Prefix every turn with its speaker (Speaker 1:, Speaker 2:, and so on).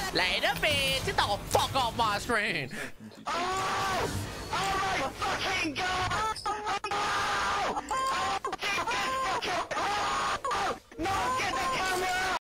Speaker 1: Later, bitch. Get the fuck off my screen. Oh!